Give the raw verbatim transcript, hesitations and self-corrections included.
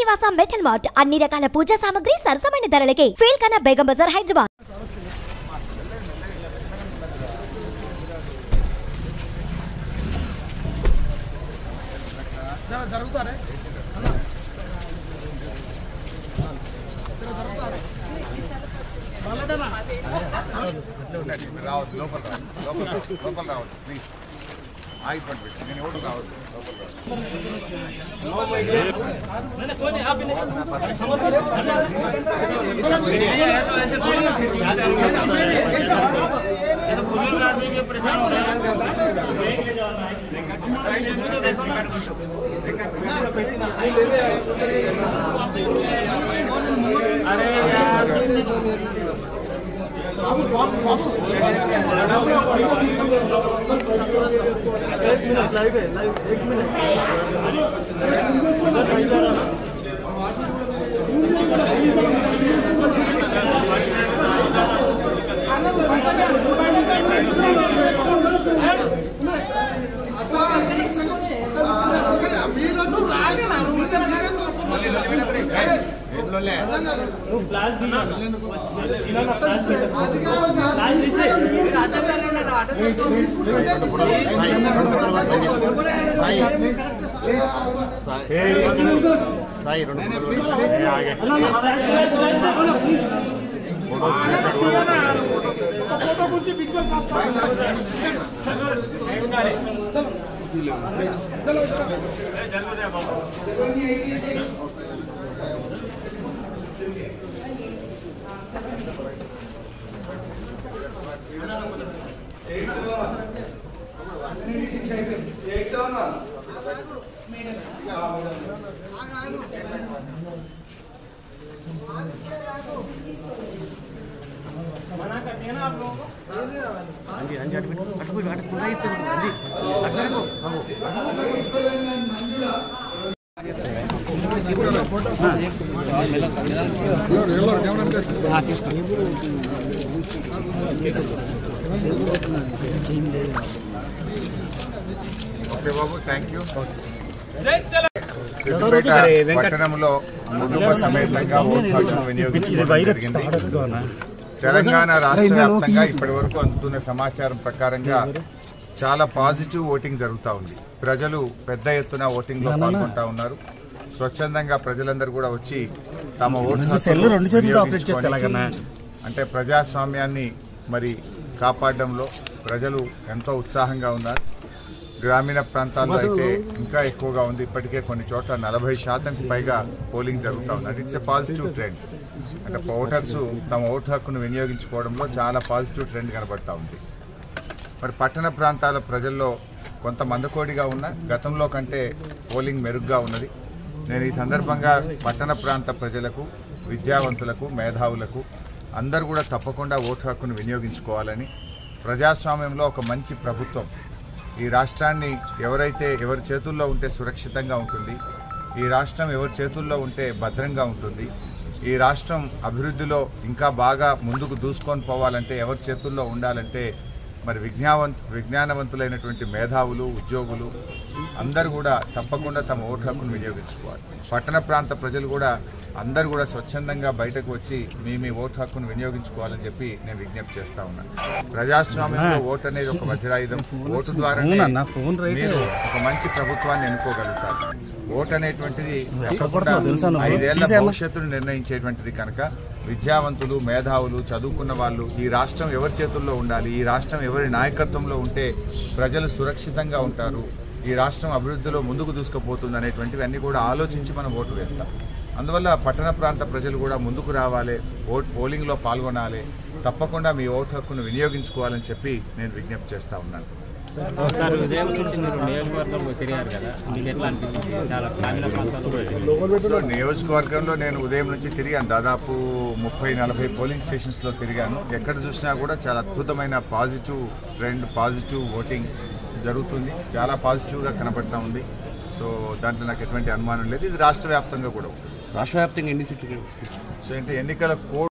Srinivasa metal mart అన్ని రకాల పూజా సామాగ్రి సరసమైన ధరలకే ఫీల్కనా బేగం బజార్ హైదరాబాద్. రావద్దు లోపల లోపల లోపల రావద్దు ప్లీజ్ ఆగి పడిపెట్టి నేను ఎవరు రావద్దు अरे यार बाबू बाबू बाबू एक मिनट लाइव है लाइव एक मिनट సాయి రెండు मना करते हैं ना आप लोगों को। हाँ जी हाँ जी अटक अटक अटक खुदा ही तो हाँ जी अटक को हाँ ఓకే బాబు థ్యాంక్ యూ. సిద్దిపేట పట్టణంలో కుటుంబ సమేతంగా ఓటు హక్కును వినియోగించుకోవడం జరిగింది. తెలంగాణ రాష్ట్ర వ్యాప్తంగా ఇప్పటి వరకు అందుతున్న సమాచారం ప్రకారంగా చాలా పాజిటివ్ ఓటింగ్ జరుగుతూ ఉంది. ప్రజలు పెద్ద ఎత్తున ఓటింగ్ లో పాల్గొంటా ఉన్నారు. స్వచ్ఛందంగా ప్రజలందరూ కూడా వచ్చి తమ ఓటు అంటే ప్రజాస్వామ్యాన్ని మరి కాపాడడంలో ప్రజలు ఎంతో ఉత్సాహంగా ఉన్నారు. గ్రామీణ ప్రాంతాల్లో అయితే ఇంకా ఎక్కువగా ఉంది. ఇప్పటికే కొన్ని చోట్ల నలభై శాతంకు పైగా పోలింగ్ జరుగుతూ ఉంది. It's a positive trend. అంటే ఓటర్స్ తమ ఓటు హక్కును వినియోగించుకోవడంలో చాలా పాజిటివ్ ట్రెండ్ కనబడతా ఉంది. మరి పట్టణ ప్రాంతాల ప్రజల్లో కొంత మందకోడిగా ఉన్న గతంలో కంటే పోలింగ్ మెరుగ్గా ఉన్నది. నేను ఈ సందర్భంగా పట్టణ ప్రాంత ప్రజలకు, విద్యావంతులకు, మేధావులకు అందరూ కూడా తప్పకుండా ఓటు హక్కును వినియోగించుకోవాలని, ప్రజాస్వామ్యంలో ఒక మంచి ప్రభుత్వం ఈ రాష్ట్రాన్ని ఎవరైతే ఎవరి చేతుల్లో ఉంటే సురక్షితంగా ఉంటుంది, ఈ రాష్ట్రం ఎవరి చేతుల్లో ఉంటే భద్రంగా ఉంటుంది, ఈ రాష్ట్రం అభివృద్ధిలో ఇంకా బాగా ముందుకు దూసుకొని పోవాలంటే ఎవరి చేతుల్లో ఉండాలంటే మరి విజ్ఞావంత విజ్ఞానవంతులైనటువంటి మేధావులు, ఉద్యోగులు అందరూ కూడా తప్పకుండా తమ ఓటు హక్కును వినియోగించుకోవాలి. పట్టణ ప్రాంత ప్రజలు కూడా అందరూ కూడా స్వచ్ఛందంగా బయటకు వచ్చి మీ మీ ఓటు హక్కును వినియోగించుకోవాలని చెప్పి నేను విజ్ఞప్తి చేస్తా ఉన్నాను. ప్రజాస్వామ్యంలో ఓటు అనేది ఒక వజ్రాయుధం. ఓటు ద్వారా మీరు ఒక మంచి ప్రభుత్వాన్ని ఎన్నుకోగలుగుతారు. ఓటు అనేటువంటిది ఐదేళ్ల భవిష్యత్తును నిర్ణయించేటువంటిది కనుక విద్యావంతులు, మేధావులు, చదువుకున్న వాళ్ళు ఈ రాష్ట్రం ఎవరి చేతుల్లో ఉండాలి, ఈ రాష్ట్రం ఎవరి నాయకత్వంలో ఉంటే ప్రజలు సురక్షితంగా ఉంటారు, ఈ రాష్ట్రం అభివృద్ధిలో ముందుకు దూసుకుపోతుంది అనేటువంటివి అన్ని కూడా ఆలోచించి మనం ఓటు వేస్తాం. అందువల్ల పట్టణ ప్రాంత ప్రజలు కూడా ముందుకు రావాలి, ఓట్ పోలింగ్లో పాల్గొనాలి, తప్పకుండా మీ ఓటు హక్కును వినియోగించుకోవాలని చెప్పి నేను విజ్ఞప్తి చేస్తా ఉన్నాను. నియోజకవర్గంలో నేను ఉదయం నుంచి తిరిగాను. దాదాపు ముప్పై నలభై పోలింగ్ స్టేషన్స్లో తిరిగాను. ఎక్కడ చూసినా కూడా చాలా అద్భుతమైన పాజిటివ్ ట్రెండ్, పాజిటివ్ ఓటింగ్ జరుగుతుంది. చాలా పాజిటివ్గా కనబడతా ఉంది. సో దాంట్లో నాకు ఎటువంటి అనుమానం లేదు. ఇది రాష్ట్ర వ్యాప్తంగా కూడా ఉంటుంది. రాష్ట్ర వ్యాప్తంగా ఎన్ని సీట్లు? సో అంటే ఎన్నికల కోడ్